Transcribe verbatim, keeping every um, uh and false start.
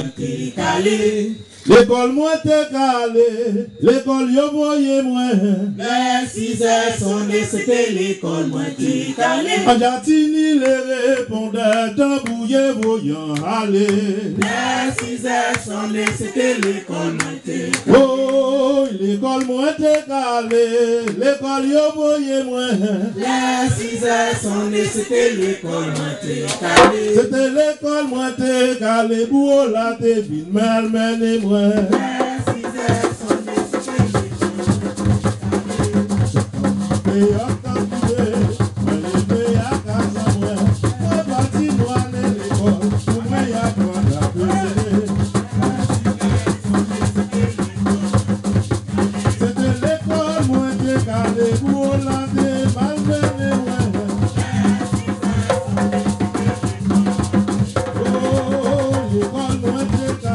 t'es calé. L'école moi t'es calé, l'école yo voyez moi. Mais six heures sonné, c'était l'école moi t'es calé. En Jatini les répondeurs, tambouillé voyant aller. Mais six heures sonné, c'était l'école moi t'es calé. Oh, l'école moi t'es calé, l'école yo voyez moi. Mais six heures sonné, c'était l'école moi t'es calé. C'était l'école moi t'es calé, pour la t'es vite mal mené moi. L'école moi t'es calé.